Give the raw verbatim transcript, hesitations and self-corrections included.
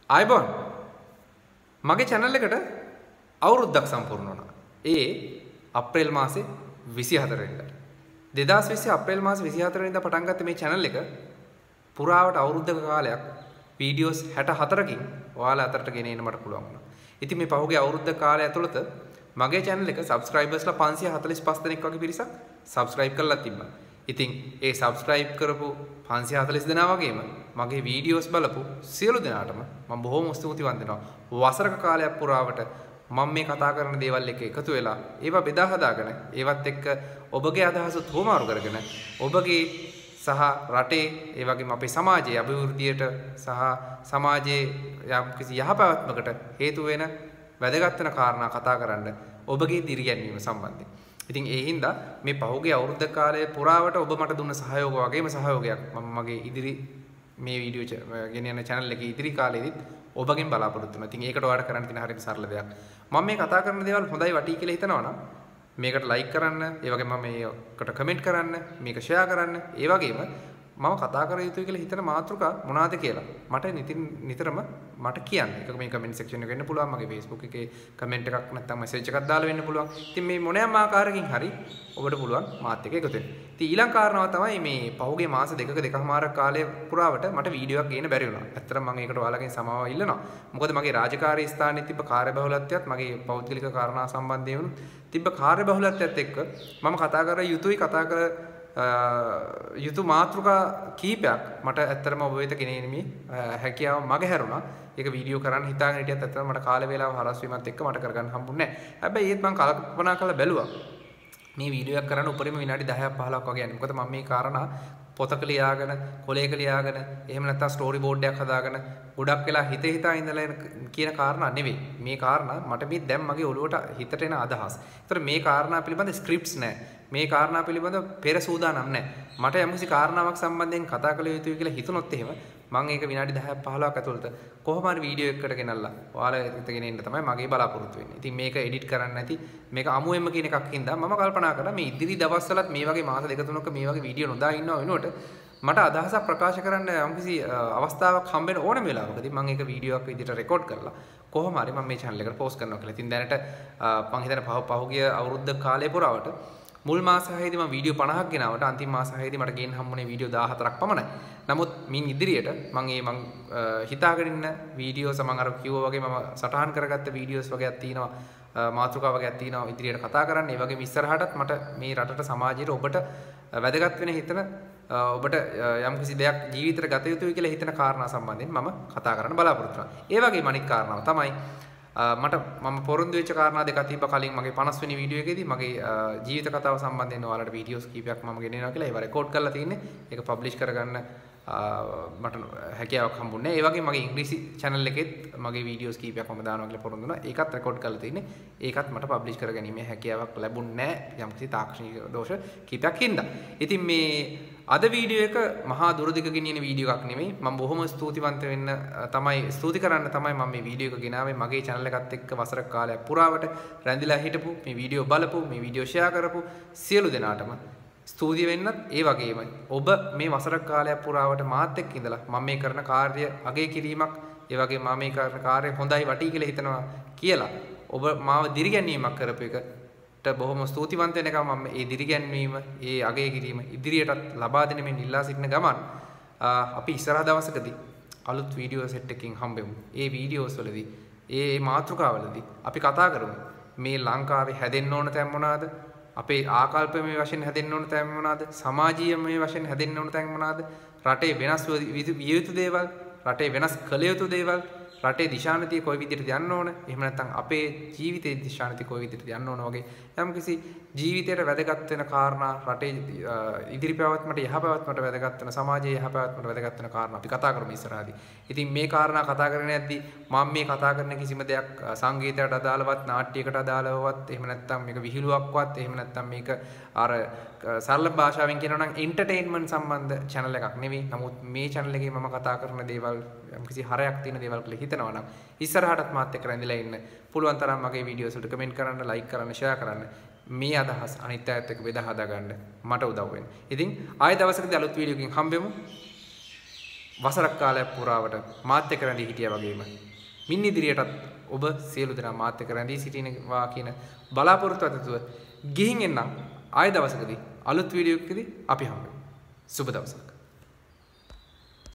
ආයිබෝන් මගේ channel එකට අවුරුද්දක් සම්පූර්ණ වුණා. ඒ අප්‍රේල් මාසේ විසිහතර වෙනිදා. දෙදාස් විස්ස අප්‍රේල් මාසේ විසිහතර වෙනිදා පටන් ගත්ත මේ channel එක පුරාවට අවුරුද්දක කාලයක් වීඩියෝස් හැටහතරකින් ඔයාලා අතරට ගෙනෙන්න මට පුළුවන් වුණා. ඉතින් මේ පහුගිය අවුරුද්ද කාලය ඇතුළත මගේ channel එක subscribersලා පන්සිය හතළිස් පහ දෙනෙක් වගේ පිරිසක් subscribe කරලා තිබ්බා. ඉතින් ඒ subscribe කරපු පන්සිය හතළිස් දෙනා වගේම මගේ වීඩියෝස් බලපු සියලු දෙනාටම මම බොහොම ස්තුතිවන්ත වෙනවා. වසරක කාලයක් පුරාවට මම මේ කතා කරන දේවල් එක්ක එකතු වෙලා ඒවා බෙදා හදාගෙන ඒවත් එක්ක ඔබගේ අදහස තෝමාරු කරගෙන ඔබගේ සහ රටේ ඒ වගේම අපේ සමාජයේ අභිවෘද්ධියට සහ සමාජයේ යම්කිසි යහපැවැත්මකට හේතු වෙන වැදගත් වෙන කාරණා කතා කරන්න ඔබගේ දිරිගැන්වීම සම්බන්ධයෙන්. ඉතින් ඒ හින්දා මේ පහුගිය අවුරුද්ද කාලයේ පුරාවට ඔබ මට දුන්න සහයෝගය වගේම සහයෝගයක් මම මගේ ඉදිරි මේ වීඩියෝ ගෙන යන channel එකේ ඉදිරි කාලෙදිත් ඔබගෙන් බලාපොරොත්තු වෙනවා. ඉතින් ඒකට ඔයාලට කරන්න තියෙන හරියට සරල දෙයක්. මම මේ කතා කරන දේවල් හොඳයි වටී කියලා හිතනවා නම් මේකට like කරන්න, ඒ වගේම මේකට comment කරන්න, මේක share කරන්න, ඒ වගේම මම කතා කර යුතුයි කියලා හිතන මාතෘකා මොනවාද කියලා මට නිතරම මට කියන්න. ඒක මේ comment section එකේ වෙන්න පුළුවන්, මගේ Facebook එකේ comment එකක් නැත්නම් message එකක් දාලා වෙන්න පුළුවන්. ඉතින් මේ මොනෑම ආකාරයකින් හරි ඔබට පුළුවන් මාත් එක්ක එකතු වෙන්න. ඉතින් ඊළඟ කාරණාව තමයි මේ පහුගිය මාස දෙකක දෙකමාරක් කාලය පුරාවට මට වීඩියෝ එකක් ගේන්න බැරි වුණා. ඇත්තටම මම ඒකට ඔයාලගෙන් සමාව ඉල්ලනවා. මොකද මගේ රාජකාරී ස්ථානයේ තිබ්බ කාර්යබහුලත්වයත් මගේ පෞද්ගලික කාරණා සම්බන්ධයෙන් තිබ්බ කාර්යබහුලත්වයත් එක්ක මම කතා කර යුතුයි කතා කර යුතු මාතෘකා කීපයක් මට ඇත්තටම ඔබ වෙත ගෙනෙන්නේ හැකියාව මග හැරුණා. ඒක වීඩියෝ කරන්න හිතාගෙන හිටියත් ඇත්තටම මට කාල වේලාව හරස් වීමත් එක්ක මට කරගන්න හම්බුනේ නැහැ. හැබැයි ඒත් මම කල්පනා කරලා බැලුවා. මේ වීඩියෝ එක කරන්න උපරිම විනාඩි දහයක් පහළොවක් වගේ යන්නේ. මොකද මම මේ කාරණා පොතක ලියාගෙන, කොලයක ලියාගෙන, එහෙම නැත්නම් ස්ටෝරි බෝඩ් එකක් හදාගෙන ගොඩක් වෙලා හිත හිතා ඉඳලා කියන කාරණා නෙවෙයි. මේ කාරණා මට මේ දැන් මගේ ඔළුවට හිතට එන අදහස්. ඒතර මේ කාරණා පිළිබඳ ස්ක්‍රිප්ට්ස් නැහැ. මේ කාරණා පිළිබඳ පෙර සූදානම් නැහැ. මට යම්කිසි කාරණාවක් සම්බන්ධයෙන් කතා කළ යුතුයි කියලා හිතුනොත් එහෙම මම ඒක විනාඩි දහයක් පහළොවක් ඇතුළත කොහොම හරි වීඩියෝ එකකට ගෙනල්ලා ඔයාලා හිතගෙන ඉන්න තමයි මගේ බලාපොරොත්තු වෙන්නේ. ඉතින් මේක එඩිට් කරන්න නැති මේක අමුවෙන්ම කියන එකක් හින්දා මම කල්පනා කරා මේ ඉදිරි දවස්වලත් මේ වගේ මාස දෙක තුනක මේ වගේ වීඩියෝ නොදා ඉන්නව වෙනුවට මට අදහසක් ප්‍රකාශ කරන්න යම්කිසි අවස්ථාවක් හම්බ වෙන ඕනම වෙලාවකදී මම ඒක වීඩියෝ එකක් විදිහට රෙකෝඩ් කරලා කොහොම හරි මම මේ channel එකට post කරනවා කියලා. ඉතින් දැනට මම හිතන්නේ පහ පහුගිය අවුරුද්ද කාලය පුරාවට මුල් මාස හයේදී මම වීඩියෝ පනහක් ගෙනාවට අන්තිම මාස හයේදී මට ගේන්න හම්බුනේ වීඩියෝ දාහතරක් පමණයි. නමුත් මින් ඉදිරියට මම මේ මම හිතාගෙන ඉන්න වීඩියෝස් මම අර කිව්වා වගේ මම සටහන් කරගත්ත වීඩියෝස් වගේක් තියෙනවා, මාතෘකා වගේක් තියෙනවා ඉදිරියට කතා කරන්න. ඒ වගේම ඉස්සරහටත් මට මේ රටට සමාජයට ඔබට වැදගත් වෙන හිතන ඔබට යම්කිසි දෙයක් ජීවිතේට ගත යුතුයි කියලා හිතන කාරණා සම්බන්ධයෙන් මම කතා කරන්න බලාපොරොත්තු වෙනවා. ඒ වගේම අනිත් කාරණාව තමයි මට මම පොරොන්දු වෙච්ච කාරණා දෙකක් තිබ්බා කලින් මගේ පනස් වෙනි වීඩියෝ එකේදී මගේ ජීවිත කතාව සම්බන්ධයෙන් ඔයාලට වීඩියෝස් කීපයක් මම ගෙනියනවා කියලා ඒවා රෙකෝඩ් කරලා තියෙන්නේ. ඒක පබ්ලිෂ් කරගන්න මට හැකියාවක් හම්බුනේ නැහැ. ඒ වගේම මගේ ඉංග්‍රීසි channel එකෙත් මගේ වීඩියෝස් කීපයක් මම දානවා කියලා පොරොන්දු වුණා. ඒකත් රෙකෝඩ් කරලා තියෙන්නේ. ඒකත් මට පබ්ලිෂ් කරගැනීමේ හැකියාවක් ලැබුණේ නැහැ යම්කිසි තාක්ෂණික දෝෂ කීපයක් හින්දා. ඉතින් මේ අද වීඩියෝ එක මහා දුරදිග ගෙනියන වීඩියෝ එකක් නෙමෙයි. මම බොහොම ස්තුතිවන්ත වෙන්න තමයි ස්තුති කරන්න තමයි මම මේ වීඩියෝ එක ගෙනාවේ. මගේ channel එකත් එක්ක වසර කාලයක් පුරාවට රැඳිලා හිටපු, මේ වීඩියෝ බලපු, මේ වීඩියෝ share කරපු සියලු දෙනාටම ස්තුති වෙන්නත් ඒ වගේම ඔබ මේ වසර කාලයක් පුරාවට මාත් එක්ක ඉඳලා මම මේ කරන කාර්ය අගය කිරීමක්, ඒ වගේම මම මේ කරන කාර්ය හොඳයි වටී කියලා හිතනවා කියලා ඔබ මාව දිරිගැන්වීමක් කරපු එක බොහොම ස්තුතිවන්ත වෙන එක මම ඒ දිරිගැන්වීම ඒ අගය කිරීම ඉදිරියටත් ලබා දෙන මෙන් ඉල්ලා සිටින ගමන් අපි ඉස්සරහ දවසකදී අලුත් වීඩියෝ සෙට් එකකින් හම්බෙමු. ඒ වීඩියෝස් වලදී ඒ මාතෘකාවලදී අපි කතා කරමු මේ ලංකාවේ හැදෙන්න ඕන තැන් මොනවාද, අපේ ආකල්පමය වශයෙන් හැදෙන්න ඕන තැන් මොනවාද, සමාජීයමය වශයෙන් හැදෙන්න ඕන තැන් මොනවාද, රටේ වෙනස් විය යුතු දේවල්, රටේ වෙනස් කළ යුතු දේවල්, රටේ දිශානතිය කොයි විදිහට යන්න ඕන, එහෙම නැත්නම් අපේ ජීවිතයේ දිශානතිය කොයි විදිහට යන්න ඕන වගේ යම්කිසි ජීවිතයට වැදගත් වෙන කාරණා, රටේ ඉදිරි පැවැත්මට යහපැවැත්මට වැදගත් වෙන, සමාජයේ යහපැවැත්මට වැදගත් වෙන කාරණා අපි කතා කරමු ඉස්සරහදී. ඉතින් මේ කාරණා කතා කරගෙන යද්දී මම මේ කතා කරන කිසිම දෙයක් සංගීතයට අදාළවත්, නාට්‍යයකට අදාළවවත්, එහෙම නැත්නම් මේක විහිළුවක්වත්, එහෙම නැත්නම් මේක අර සරල භාෂාවෙන් කියනවා නම් එන්ටර්ටේන්මන්ට් සම්බන්ධ channel එකක් නෙවෙයි. නමුත් මේ channel එකේ මම කතා කරන දේවල් යම්කිසි හරයක් තියෙන දේවල් කියලා හිතනවා නම් ඉස්සරහටත් මාත් එක්ක රැඳිලා ඉන්න. පුළුවන් තරම් මගේ වීඩියෝස් වලට කමෙන්ට් කරන්න, ලයික් කරන්න, ෂෙයා කරන්න. මේ අදහස් අනිත් අයත් එක්ක බෙදා හදා ගන්න මට උදව් වෙන්න. ඉතින් ආයෙ දවසකදී අලුත් වීඩියෝ එකකින් හම්බෙමු. වසරක් කාලයක් පුරාවට මාත් එක්ක රැඳී හිටියා වගේම මින් ඉදිරියටත් ඔබ සියලු දෙනා මාත් එක්ක රැඳී සිටිනවා කියන බලාපොරොත්තු අතතුව ගිහින් එන්නම් ආය දවසකදී අලුත් වීඩියෝ එකකදී අපි හමු වෙමු. සුබ දවසක්.